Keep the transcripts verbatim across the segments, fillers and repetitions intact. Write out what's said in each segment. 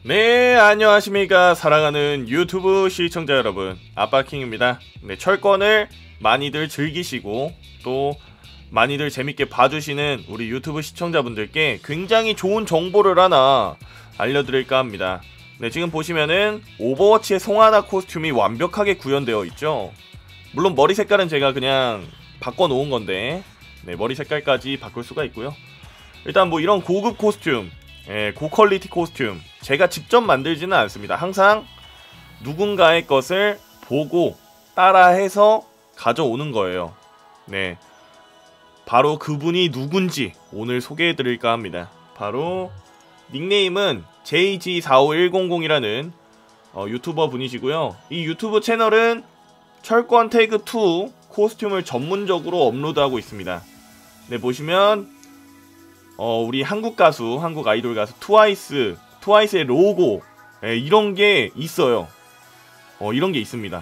네, 안녕하십니까. 사랑하는 유튜브 시청자 여러분, 아빠킹입니다. 네, 철권을 많이들 즐기시고 또 많이들 재밌게 봐주시는 우리 유튜브 시청자분들께 굉장히 좋은 정보를 하나 알려드릴까 합니다. 네, 지금 보시면은 오버워치의 송하나 코스튬이 완벽하게 구현되어 있죠. 물론 머리 색깔은 제가 그냥 바꿔놓은 건데, 네, 머리 색깔까지 바꿀 수가 있고요. 일단 뭐 이런 고급 코스튬, 예, 고퀄리티 코스튬 제가 직접 만들지는 않습니다. 항상 누군가의 것을 보고 따라해서 가져오는 거예요. 네, 바로 그분이 누군지 오늘 소개해드릴까 합니다. 바로 닉네임은 제이지 사오일공공이라는 어, 유튜버 분이시고요. 이 유튜브 채널은 철권 태그 투 코스튬을 전문적으로 업로드하고 있습니다. 네, 보시면 어, 우리 한국 가수, 한국 아이돌 가수 트와이스, 트와이스의 로고, 예, 이런 게 있어요. 어, 이런 게 있습니다.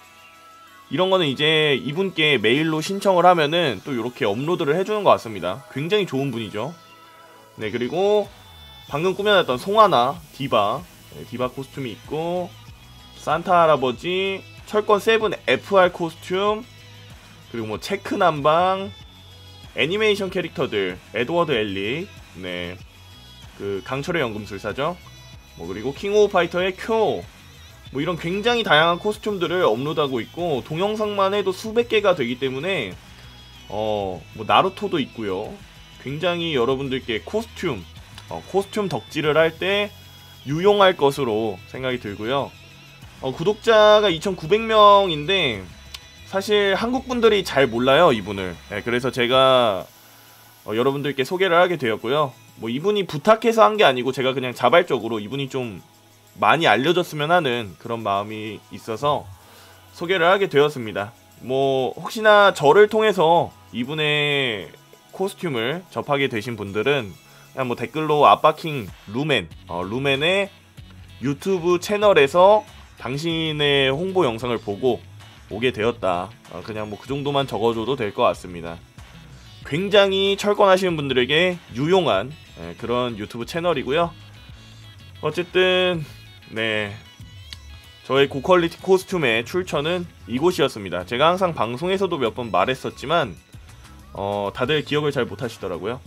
이런 거는 이제 이분께 메일로 신청을 하면은 또 이렇게 업로드를 해주는 것 같습니다. 굉장히 좋은 분이죠. 네, 그리고 방금 꾸며놨던 송하나, 디바, 네, 디바 코스튬이 있고, 산타 할아버지, 철권 세븐 에프알 코스튬, 그리고 뭐 체크 남방, 애니메이션 캐릭터들, 에드워드 엘리, 네, 그 강철의 연금술사죠. 뭐 그리고 킹 오브 파이터의 쿄, 뭐 이런 굉장히 다양한 코스튬들을 업로드하고 있고, 동영상만 해도 수백 개가 되기 때문에 어, 뭐 나루토도 있고요. 굉장히 여러분들께 코스튬, 어, 코스튬 덕질을 할 때 유용할 것으로 생각이 들고요. 어, 구독자가 이천구백 명인데 사실 한국 분들이 잘 몰라요, 이분을. 네, 그래서 제가 어, 여러분들께 소개를 하게 되었고요. 뭐 이분이 부탁해서 한 게 아니고 제가 그냥 자발적으로 이분이 좀 많이 알려졌으면 하는 그런 마음이 있어서 소개를 하게 되었습니다. 뭐 혹시나 저를 통해서 이분의 코스튬을 접하게 되신 분들은 그냥 뭐 댓글로 아빠킹 루멘, 어, 루멘의 유튜브 채널에서 당신의 홍보 영상을 보고 오게 되었다, 어, 그냥 뭐 그 정도만 적어줘도 될 것 같습니다. 굉장히 철권하시는 분들에게 유용한, 예, 그런 유튜브 채널이고요. 어쨌든 네, 저의 고퀄리티 코스튬의 출처는 이곳이었습니다. 제가 항상 방송에서도 몇 번 말했었지만 어, 다들 기억을 잘 못하시더라고요.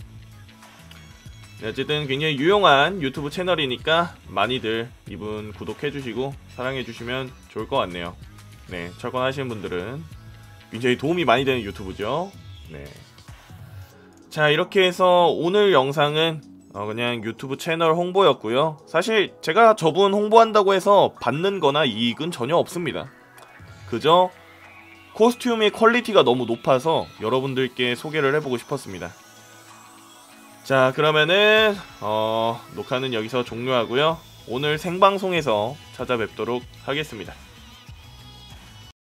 네, 어쨌든 굉장히 유용한 유튜브 채널이니까 많이들 이분 구독해주시고 사랑해주시면 좋을 것 같네요. 네, 철권 하시는 분들은 굉장히 도움이 많이 되는 유튜브죠. 네. 자, 이렇게 해서 오늘 영상은 어 그냥 유튜브 채널 홍보였고요. 사실 제가 저분 홍보한다고 해서 받는 거나 이익은 전혀 없습니다. 그저 코스튬의 퀄리티가 너무 높아서 여러분들께 소개를 해보고 싶었습니다. 자, 그러면은 어 녹화는 여기서 종료하고요. 오늘 생방송에서 찾아뵙도록 하겠습니다.